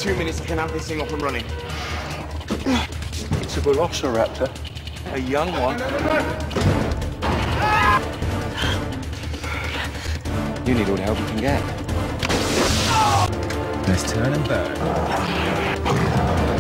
2 minutes, I can have this thing up and running. It's a velociraptor. A young one. You need all the help you can get. Let's turn and burn.